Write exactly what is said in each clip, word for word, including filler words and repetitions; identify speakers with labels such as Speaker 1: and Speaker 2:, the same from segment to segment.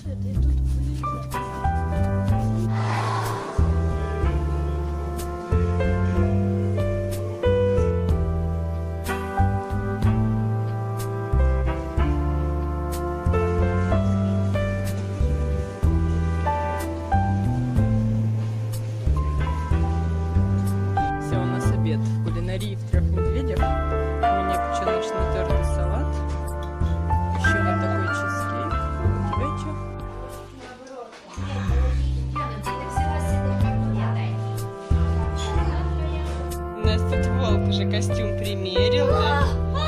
Speaker 1: Уже костюм примерил, да?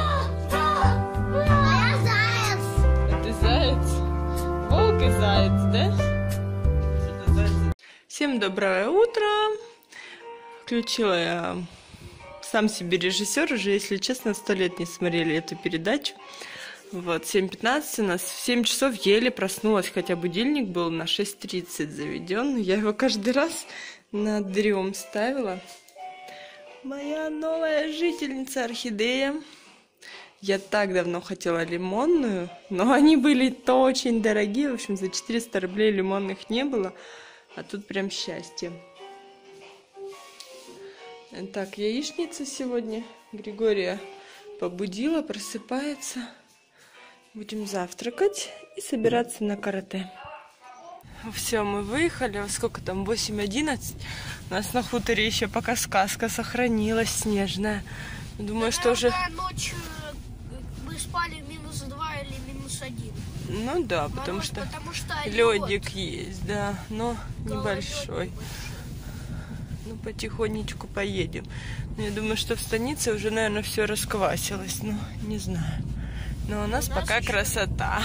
Speaker 2: Я заяц.
Speaker 1: А ты заяц? Волк и заяц, да? Всем доброе утро. Включила я «Сам себе режиссер». Уже, если честно, сто лет не смотрели эту передачу. Вот, семь пятнадцать у нас. В семь часов еле проснулась, хотя будильник был на шесть тридцать заведен. Я его каждый раз на дрем ставила. Моя новая жительница орхидея. Я так давно хотела лимонную, но они были то очень дорогие. В общем, за четыреста рублей лимонных не было. А тут прям счастье. Так, яичница сегодня. Григория побудила, просыпается. Будем завтракать и собираться на карате. Все, мы выехали. Во сколько там? восемь одиннадцать. У нас на хуторе еще пока сказка сохранилась снежная. Думаю, что уже...
Speaker 2: Ночью мы спали минус два или минус один.
Speaker 1: Ну да, потому
Speaker 2: Мороз,
Speaker 1: что,
Speaker 2: потому что
Speaker 1: ледик есть, да, но небольшой. Ну, потихонечку поедем. Но я думаю, что в станице уже, наверное, все расквасилось. Ну, не знаю. Но у нас, у нас пока еще... красота.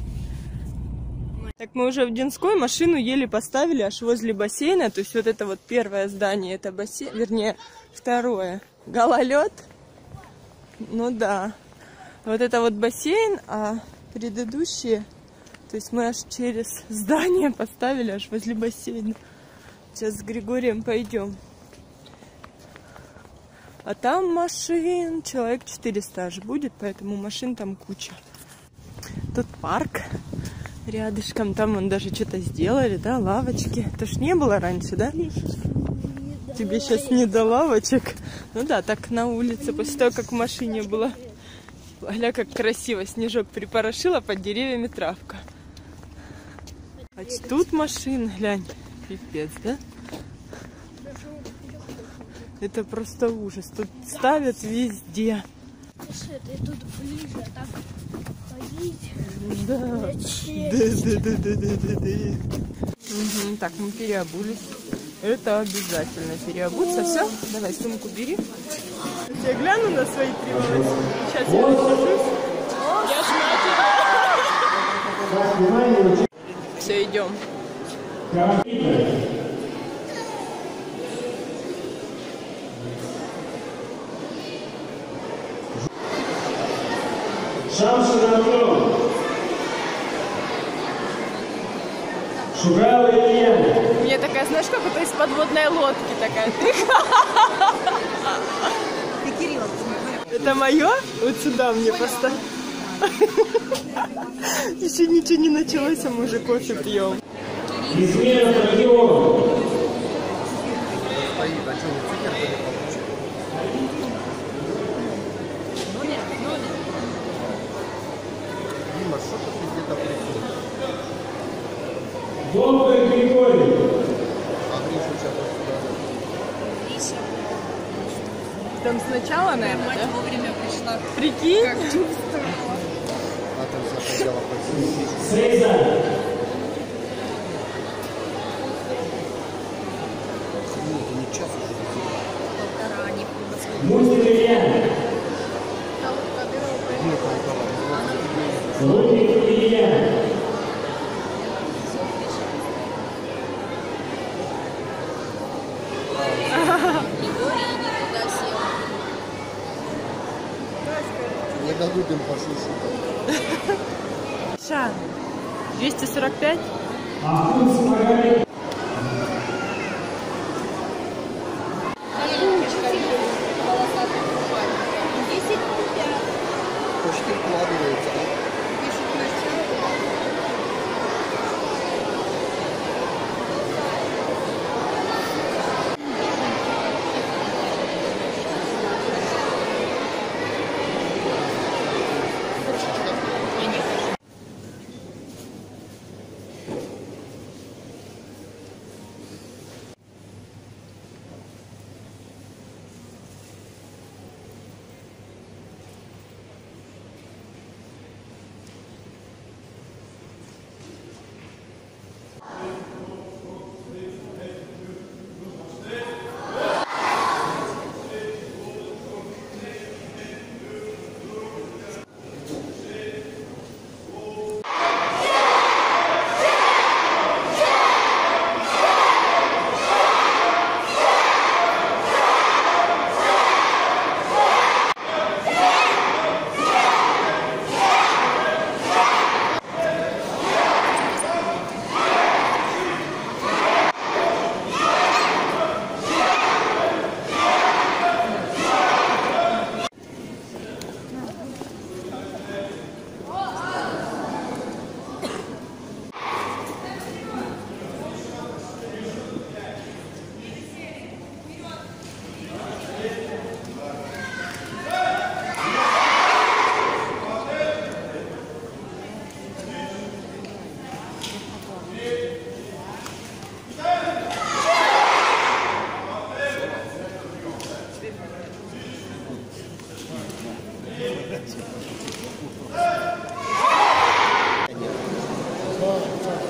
Speaker 1: Так, мы уже в Динской, машину еле поставили аж возле бассейна. То есть вот это вот первое здание, это бассейн, вернее, второе. Гололед. Ну да. Вот это вот бассейн, а предыдущие, то есть мы аж через здание поставили, аж возле бассейна. Сейчас с Григорием пойдем. А там машин человек четыреста аж будет, поэтому машин там куча. Тут парк. Рядышком, там вон даже что-то сделали, да, лавочки. Это ж не было раньше, да? Тебе сейчас не до лавочек. Ну да, так на улице, после того, как в машине было. Гля, как красиво, снежок припорошила, под деревьями травка. А тут машин, глянь, пипец, да? Это просто ужас. Тут ставят везде.
Speaker 2: Тут ближе, так ходить.
Speaker 1: Да. Да, да, да, да, да, да, да. Угу, так, мы переобулись. Это обязательно переобуться. Все, давай сумку бери. Я гляну на свои три волосы. Сейчас я расскажусь. Я ж матери. Все, идем. Мне такая, знаешь, как это из подводной лодки такая. Это мое? Вот сюда мне поставь. Еще ничего не началось, а мы уже кофе пьем.
Speaker 3: Доктор Григорий.
Speaker 1: Там сначала, наверное,
Speaker 4: Мать
Speaker 1: да?
Speaker 4: вовремя пришла.
Speaker 1: Прикинь?
Speaker 4: Как чувствовала.
Speaker 3: А там заходила по
Speaker 2: Срезай.
Speaker 3: это не час уже.
Speaker 4: Полтора, не полтора.
Speaker 2: Мультик Илья. Мультик Илья.
Speaker 3: Не дадут им пошушить.
Speaker 1: Ша, двести сорок пять?
Speaker 2: А тут смотри.
Speaker 3: Почти вкладывается.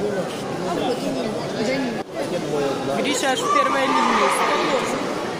Speaker 1: Гриша аж в первой линии стоит.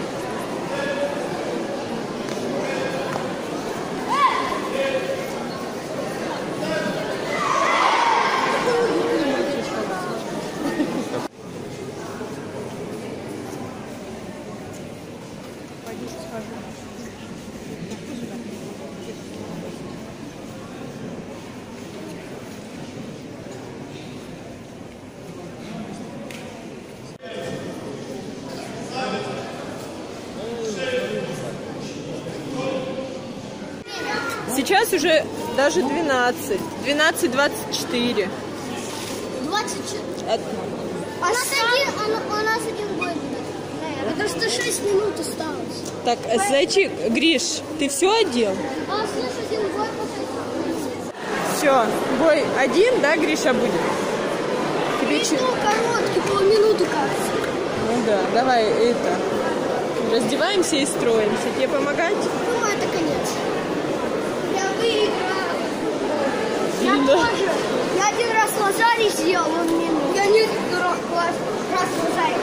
Speaker 1: Сейчас уже даже двенадцать. двенадцать двадцать четыре.
Speaker 2: двадцать четыре.
Speaker 1: Это...
Speaker 2: А нас один, а, а нас один год. Это что шесть минут осталось.
Speaker 1: Так, зайчик, Гриш, ты все одел?
Speaker 2: А нас один год.
Speaker 1: Все, бой один, да, Гриша будет? Тебе
Speaker 2: Видно,
Speaker 1: че-
Speaker 2: короткий, полминуты кажется.
Speaker 1: Ну да, давай это. Раздеваемся и строимся. Тебе помогать?
Speaker 2: Ну, это конец. Я выиграл. Я
Speaker 1: Да.
Speaker 2: тоже. Я один раз лазарь сделал, он мне не. Я не раз лазарь.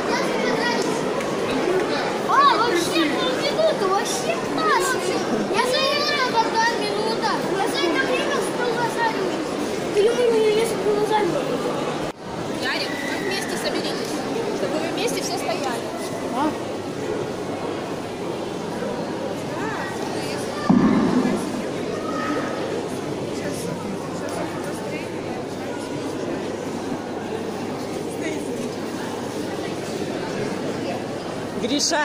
Speaker 2: А, вообще полминуты, вообще классно. Я за это одна минута. Я за это время успел лазарь уже. Ты ему не лезь в лазарь.
Speaker 4: Ярик, вы вместе соберитесь, чтобы вы вместе все стояли.
Speaker 1: Гриша!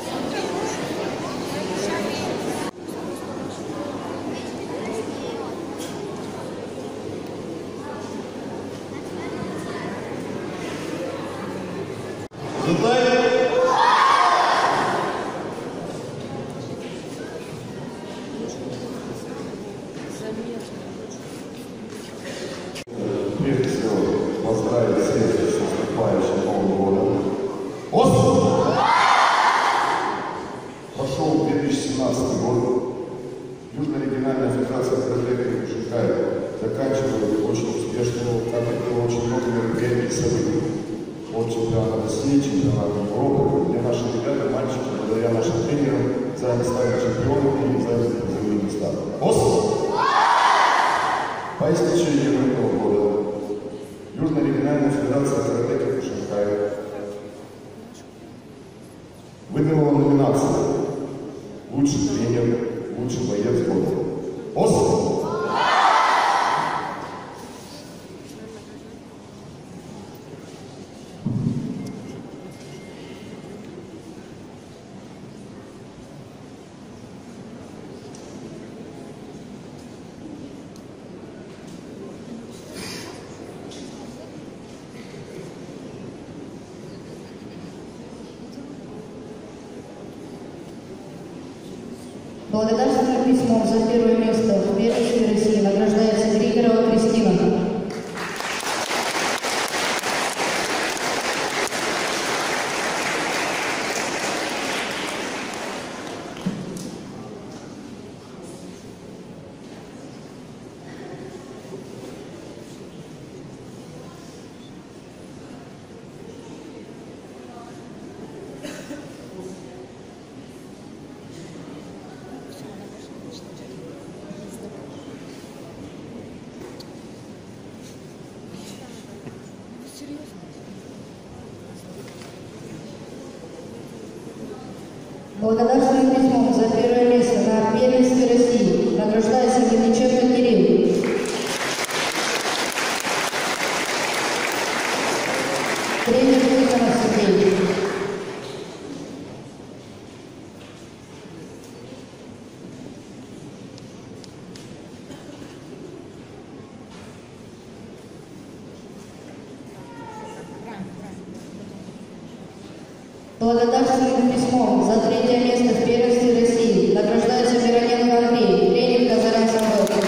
Speaker 5: Прежде всего, поздравить всех с наступающим Новым годом. Остров! Прошел две тысячи семнадцатый год. Южная региональная федерация каратэ Шанхая заканчивает очень успешную, как и было очень много мероприятий и событий. От чемпионата России, чемпионата Европы, где наши ребята, мальчики, благодаря нашим тренерам, сами стали чемпионами и заняли призовые места. Остров! По истечении этого года Южная региональная федерация каратэ Шанхая выдвинула номинацию «Лучший тренер, лучший боец года». Остров!
Speaker 6: Благодарственным письмом за первое место в первенстве России награждается Григорова Кристина. Благодарственным письмом за первое место на первенстве России награждается Мельниченко Кирилл. Тренер Тихонов Сергей. Благодарственным письмом за третье место в первенстве России награждается Мироненко Андрей, тренер Казарян Самбой.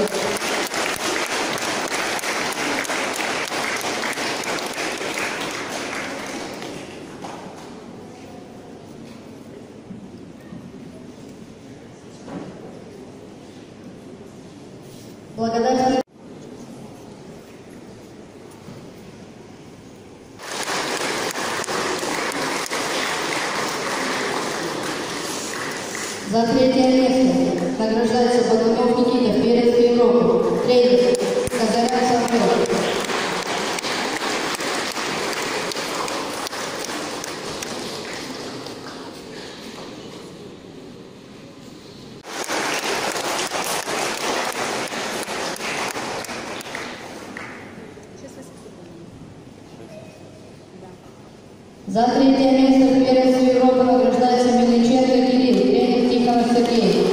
Speaker 6: Благодарственным За третье место награждается Богунов Никита, Перец Европы. Тренер Казарян Самвел. За третье место Перец Европы награждается Мельниченко Кирилл, тренер Тихонов Сергей.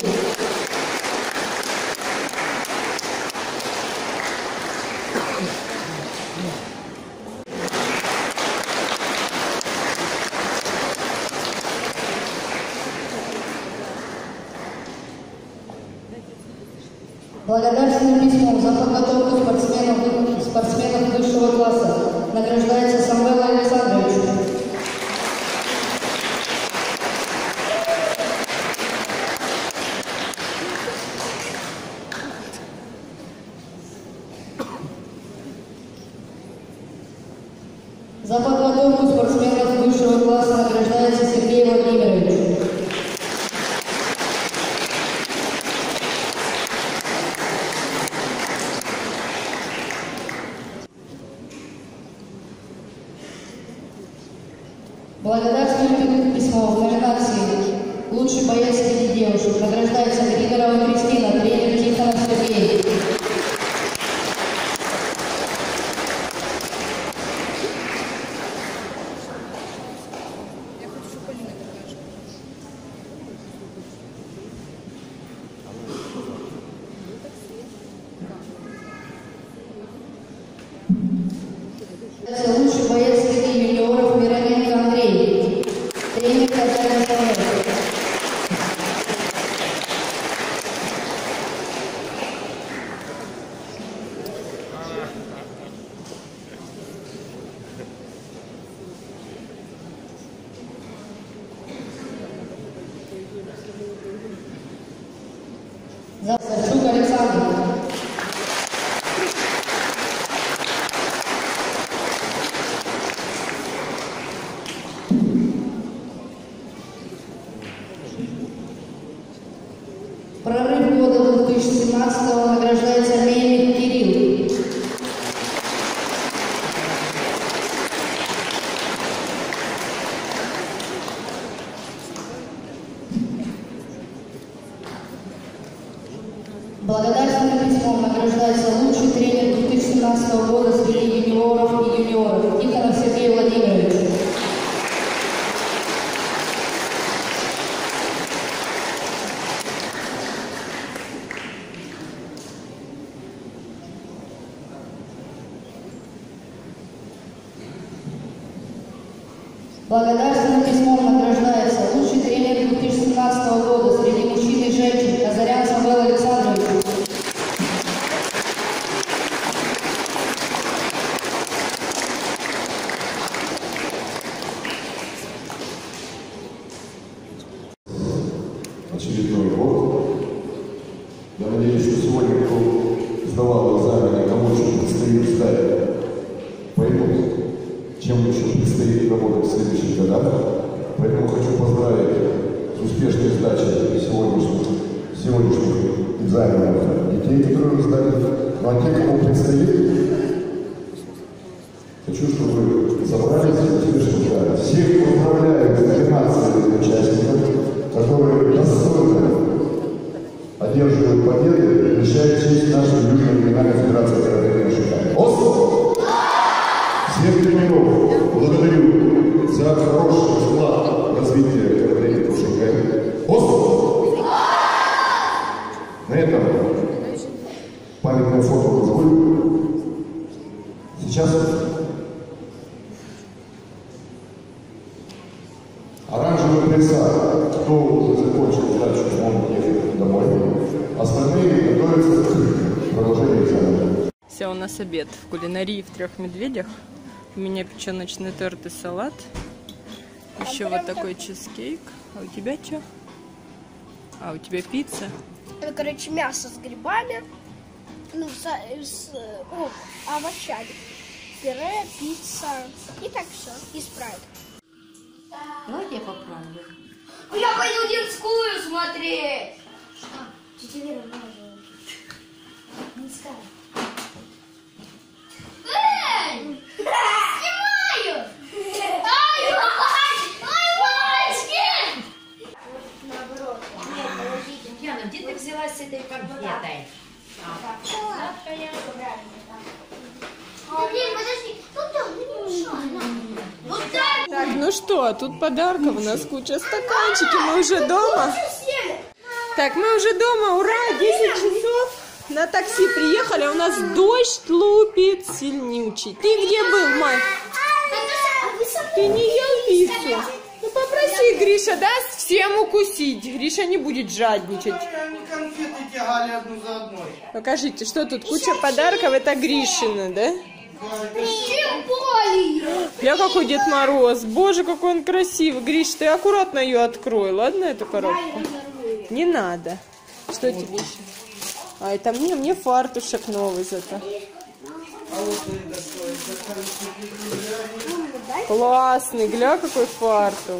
Speaker 6: Благодарственным письмом за подготовку спортсменов, спортсменов высшего класса награждается Самвел Александрович. За подготовку спортсменов высшего класса награждается Сергей Владимирович. Благодарственным письмом в номинации «Лучший боец среди девушек» награждается Григорова Кристина, тренер Тихонов Сергей. Лучший боец среди юниоров Мироненко Андрей, тренер Казарян Самвел. Завсарчук Александр. Прорыв года две тысячи семнадцатого награждается Мельник Кирилл. Благодарственным письмом награждается лучший тренер две тысячи семнадцатого года среди юниоров и юниоров Тихонов Сергей Владимирович. Благодарственным письмом награждается лучший тренер две тысячи семнадцатого года среди мужчин и женщин Казарян Самвел Александрович.
Speaker 5: Очередной год. Я надеюсь, что сегодня, кто сдавал экзамены, кому еще предстоит сдать, поймут, чем еще предстоит работать в следующих годах. Поэтому хочу поздравить с успешной сдачей сегодняшних, сегодняшних экзаменов детей, которые сдали. Ну а те, кому предстоит, хочу, чтобы вы собрались и успешно сдали. Всех поздравляю с тринадцатыми участниками, которые достойно одерживают победы, решают честь нашей Южной региональной федерации каратэ Шикай. Остров! Всех тренеров благодарю за хороший вклад в развитие каратэ Шикай. Остров! На этом памятное фото будет. Сейчас оранжевые пресса, кто уже закончил сдачу, он ехать домой. Остальные готовятся к продолжению экзамена.
Speaker 1: Все, у нас обед в кулинарии в Трех Медведях. У меня печеночный торт и салат. Еще вот такой чизкейк. А у тебя что? А у тебя пицца?
Speaker 2: Это, короче, мясо с грибами, ну, с, с о, овощами. Пюре, пицца и так все. И спрайт.
Speaker 6: Давайте я поправлю.
Speaker 2: Я пойду детскую смотреть. А, тетя Вера можно. Не скажет. Эй! Снимаю! Ай, ай, ай, мальчики! Наоборот. Нет, положите.
Speaker 7: Яна, где ты взялась с этой конфетой?
Speaker 2: Блин, подожди. Ну да, ну не мешай. Вот так.
Speaker 1: Так, ну что, тут подарков у нас куча, стаканчики, мы уже дома. Так, мы уже дома, ура, десять часов. На такси приехали, а у нас дождь лупит сильнючий. Ты где был, Май? Ты не ел пиццу? Ну попроси, Гриша даст всем укусить. Гриша не будет жадничать.
Speaker 3: Они конфеты тягали одну за одной.
Speaker 1: Покажите, что тут куча подарков, это Гришина, да?
Speaker 2: Чем более?
Speaker 1: Бля, какой Дед Мороз. Боже, какой он красивый. Гриш, ты аккуратно ее открой, ладно, эту коробку? Не надо. Что тебе еще? А, это мне, мне фартушек новый зато. Классный, гля, какой фартук.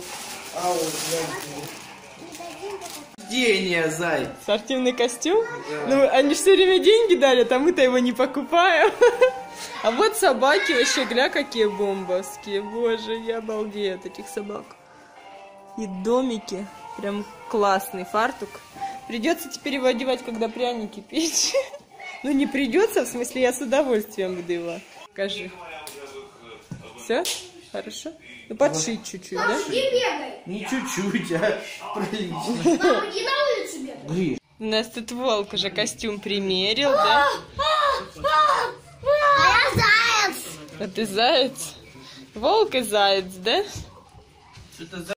Speaker 3: Рождение, зай.
Speaker 1: Спортивный костюм? Ну, они все время деньги дарят, а мы-то его не покупаем. А вот собаки вообще, гля, какие бомбовские. Боже, я обалдею от этих собак. И домики. Прям классный фартук. Придется теперь его одевать, когда пряники печь. Ну, не придется, в смысле, я с удовольствием буду его. Покажи. Все? Хорошо? Ну, подшить чуть-чуть, да?
Speaker 2: Иди бегай.
Speaker 3: Не чуть-чуть, а прилично.
Speaker 2: Мама, иди на улицу бегай.
Speaker 3: Гриш.
Speaker 1: У нас тут волк уже костюм примерил, да?
Speaker 2: А я заяц.
Speaker 1: А ты заяц? Волк и заяц, да?
Speaker 3: Что-то